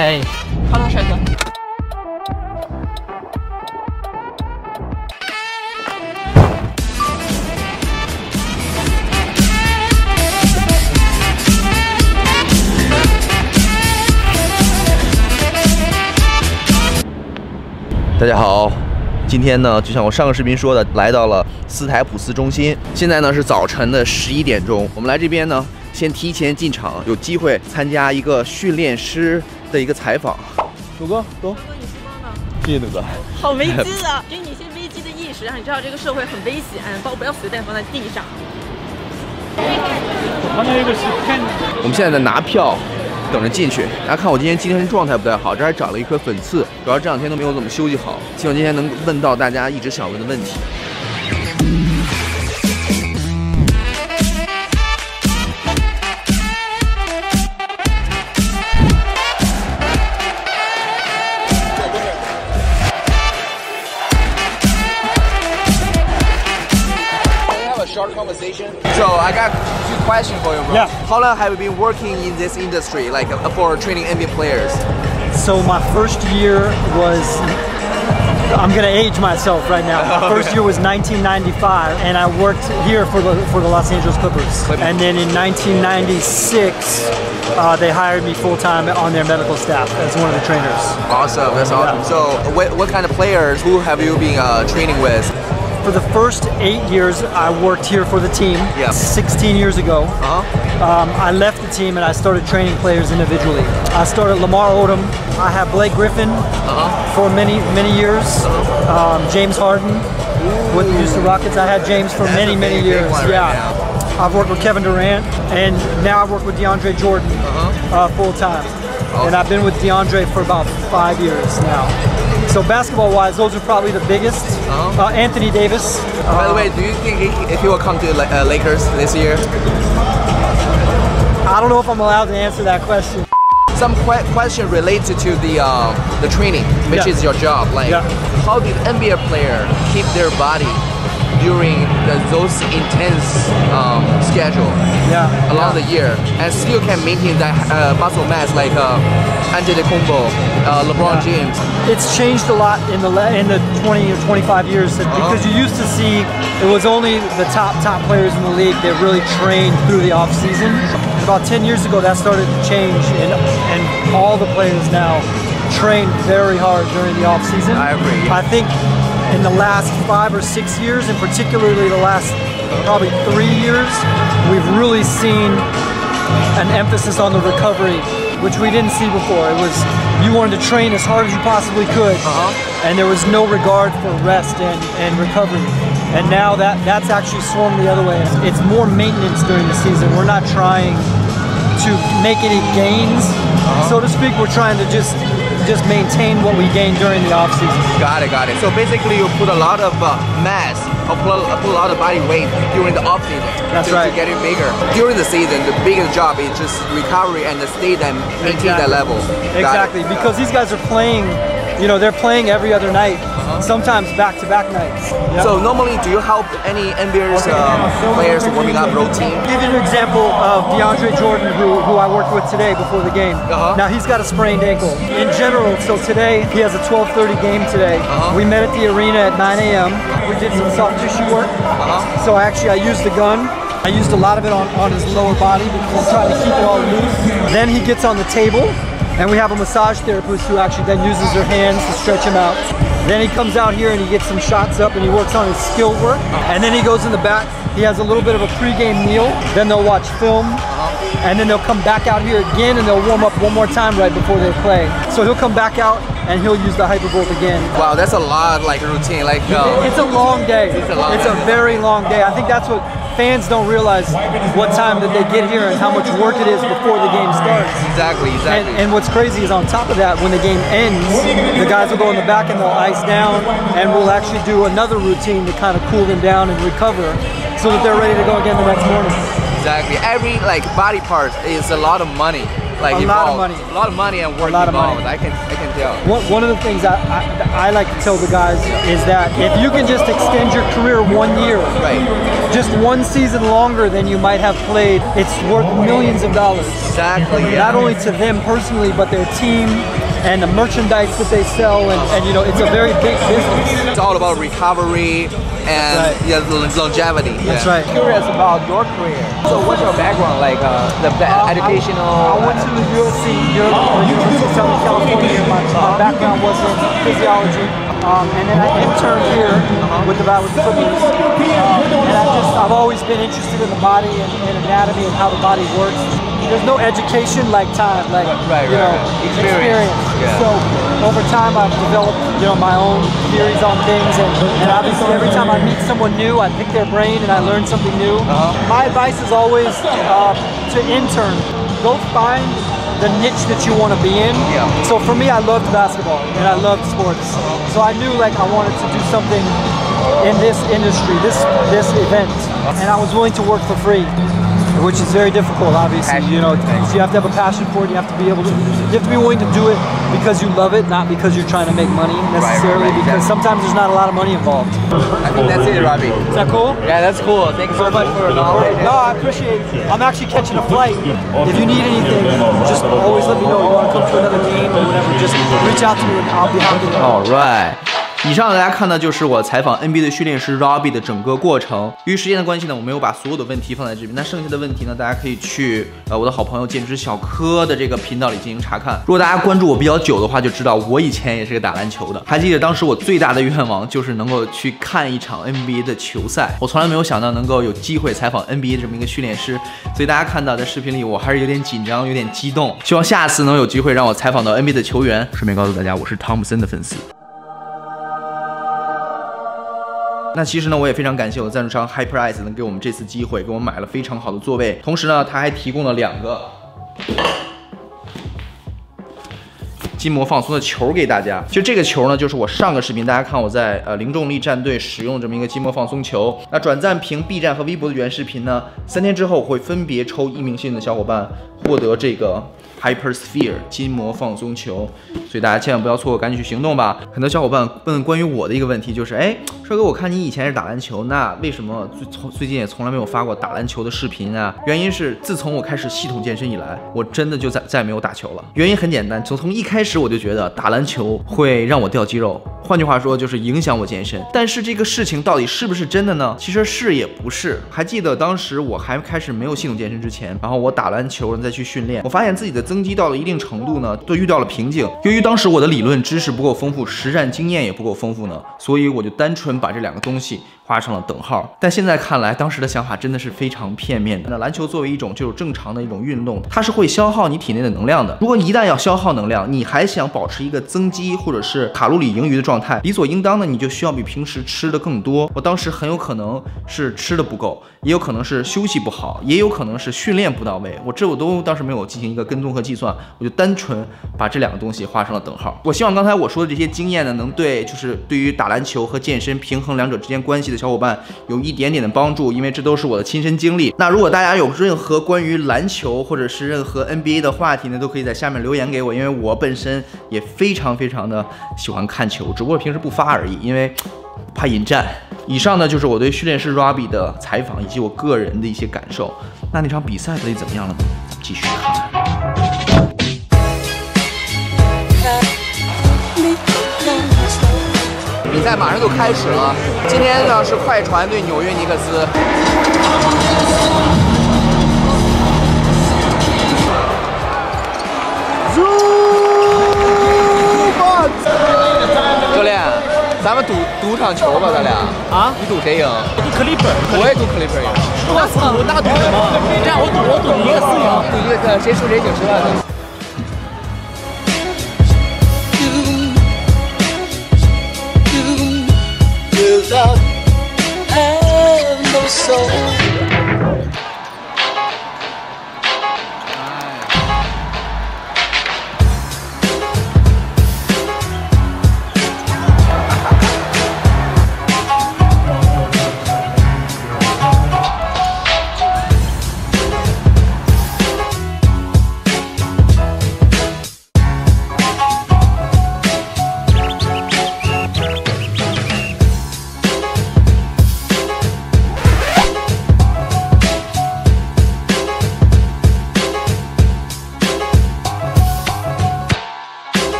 嘿，Hello， 帅哥。 大家好，今天呢，就像我上个视频说的，来到了斯台普斯中心。现在呢是早晨的11点钟，我们来这边呢，先提前进场，有机会参加一个训练师的一个采访。狗哥，走。你书包呢？谢谢狗哥。 好危机啊！给你一些危机的意识，让你知道这个社会很危险，包不要随便放在地上。 我们现在在拿票。等着进去，大家看我今天精神状态不太好，这还长了一颗粉刺，主要这2天都没有怎么休息好。希望今天能问到大家一直想问的问题。Short conversation. So I got 2 questions for you, bro. Yeah. How long have you been working in this industry, like for training NBA players? So my first year was, I'm gonna age myself right now. My first year was 1995, and I worked here for the Los Angeles Clippers. And then in 1996, they hired me full time on their medical staff as one of the trainers. Awesome, that's awesome. Yeah. So what kind of players? Who have you been training with? For the first 8 years, I worked here for the team. Yeah. 16 years ago, I left the team and I started training players individually. I started Lamar Odom. I had Blake Griffin for many years. James Harden with the Houston Rockets. I had James for many years. Yeah. I've worked with Kevin Durant, and now I work with DeAndre Jordan full time. Awesome. And I've been with DeAndre for about 5 years now. So basketball-wise, those are probably the biggest. Anthony Davis. By the way, do you think he will come to Lakers this year? I don't know if I'm allowed to answer that question. Some question related to the training, which is your job. Like, how did NBA player keep their body during those intense schedule along the year, and still can maintain that muscle mass like Antetokounmpo, LeBron James? It's changed a lot in the 20 or 25 years because you used to see it was only the top players in the league that really trained through the off season. About 10 years ago, that started to change, and all the players now train very hard during the off season. I agree. I think in the last 5 or 6 years, and particularly the last probably 3 years, we've really seen an emphasis on the recovery, which we didn't see before. It was, you wanted to train as hard as you possibly could, and there was no regard for rest and recovery. And now that's actually swung the other way. It's more maintenance during the season. We're not trying to make any gains, so to speak. We're trying to just maintain what we gain during the off season. Got it. So basically, you put a lot of mass, or put a lot of body weight during the off season. That's right. To get it bigger. During the season, the biggest job is just recovery and maintain that level. Exactly, because these guys are playing. You know, they're playing every other night, sometimes back-to-back nights. Yep. So normally, do you help any NBA players warming up routine? I'll give you an example of DeAndre Jordan, who I worked with today before the game. Now he's got a sprained ankle. In general, so today he has a 12:30 game today. We met at the arena at 9 a.m. We did some soft tissue work. So I used the gun. I used a lot of it on his lower body because I'm trying to keep it all loose. Then he gets on the table. And we have a massage therapist who actually then uses their hands to stretch him out. Then he comes out here and he gets some shots up and he works on his skill work. And then he goes in the back. He has a little bit of a pregame meal. Then they'll watch film. And then they'll come back out here again and they'll warm up one more time right before they play. So he'll come back out and he'll use the Hypervolt again. Wow, that's a lot like routine. Like it's a long day. It's a very long day. I think that's what fans don't realize, what time that they get here and how much work it is before the game starts. Exactly. And what's crazy is on top of that, when the game ends, the guys will go in the back and they'll ice down, and we'll actually do another routine to kind of cool them down and recover so that they're ready to go again the next morning. Exactly. Every body part is a lot of money. like a involved. lot of money. A lot of money and work involved. I can tell. One of the things I like to tell the guys is that if you can just extend your career 1 year, right, just 1 season longer than you might have played, it's worth millions of dollars. Exactly. Yeah. Not only to them personally, but their team and the merchandise that they sell, and you know, it's a very big business. It's all about recovery and longevity. That's right. Curious about your career. So what's your background, like the educational? I went to the USC, University of Southern California. My background was in physiology, and then I interned here with the Clippers. And I've always been interested in the body and anatomy and how the body works. There's no education like time, like experience. Yeah. So over time, I've developed my own theories on things, and obviously every time I meet someone new, I pick their brain and I learn something new. My advice is always to intern. Go find the niche that you want to be in. Yeah. So for me, I loved basketball and I loved sports. So I knew like I wanted to do something in this industry, this event, and I was willing to work for free, which is very difficult, obviously. You know, so you have to have a passion for it. You have to be willing to do it because you love it, not because you're trying to make money necessarily. Right. Because sometimes there's not a lot of money involved. I think that's it, Robbie. Is that cool? Yeah, that's cool. Thank you so much for your knowledge. No, I appreciate it. I'm actually catching a flight. If you need anything, just always let me know. You want to come to another game or whatever, just reach out to me and I'll be happy to. All right. 以上大家看的就是我采访 NBA 的训练师 Robbie 的整个过程。由于时间的关系呢，我没有把所有的问题放在这边，那剩下的问题呢，大家可以去我的好朋友减脂小柯的这个频道里进行查看。如果大家关注我比较久的话，就知道我以前也是个打篮球的。还记得当时我最大的愿望就是能够去看一场 NBA 的球赛，我从来没有想到能够有机会采访 NBA 这么一个训练师，所以大家看到在视频里我还是有点紧张，有点激动。希望下次能有机会让我采访到 NBA 的球员。顺便告诉大家，我是汤普森的粉丝。那其实呢，我也非常感谢我的赞助商 HyperIce 能给我们这次机会，给我们买了非常好的座位，同时呢，他还提供了2个筋膜放松的球给大家。就这个球呢，就是我上个视频大家看我在零重力战队使用这么一个筋膜放松球。那转赞评 B 站和微博的原视频呢，3天之后会分别抽1名幸运的小伙伴获得这个 HyperSphere 筋膜放松球，所以大家千万不要错过，赶紧去行动吧。很多小伙伴问关于我的一个问题，就是帅哥，我看你以前是打篮球，那为什么最近也从来没有发过打篮球的视频啊？原因是自从我开始系统健身以来，我真的就再也没有打球了。原因很简单，从一开始我就觉得打篮球会让我掉肌肉，换句话说就是影响我健身。但是这个事情到底是不是真的呢？其实是也不是。还记得当时我还开始没有系统健身之前，然后我打篮球再去训练，我发现自己的增肌到了一定程度呢，都遇到了瓶颈。由于当时我的理论知识不够丰富，实战经验也不够丰富呢，所以我就单纯把这2个东西画上了等号。但现在看来，当时的想法真的是非常片面的。那篮球作为一种就是正常的一种运动，它是会消耗你体内的能量的。如果你一旦要消耗能量，你还想保持一个增肌或者是卡路里盈余的状态，理所应当的你就需要比平时吃的更多。我当时很有可能是吃的不够，也有可能是休息不好，也有可能是训练不到位。我都当时没有进行一个跟踪和计算，我就单纯把这2个东西画上了等号。我希望刚才我说的这些经验呢，能对于打篮球和健身平衡2者之间关系的小伙伴有一点点的帮助，因为这都是我的亲身经历。那如果大家有任何关于篮球或者是任何 NBA 的话题呢，都可以在下面留言给我，因为我本身也非常的喜欢看球，只不过平时不发而已，因为怕引战。以上呢就是我对训练师 Robbie 的采访以及我个人的一些感受。那场比赛到底怎么样了呢？继续看。 比赛马上就开始了，今天呢是快船对纽约尼克斯。教练，咱们赌场球吧，咱俩啊？你赌谁赢？ 我赌克利本， 我也赌克利本赢。 我操，我大赌什么？这样我赌你1个4赢， 赌1个谁输谁请吃饭的。 Without have no soul.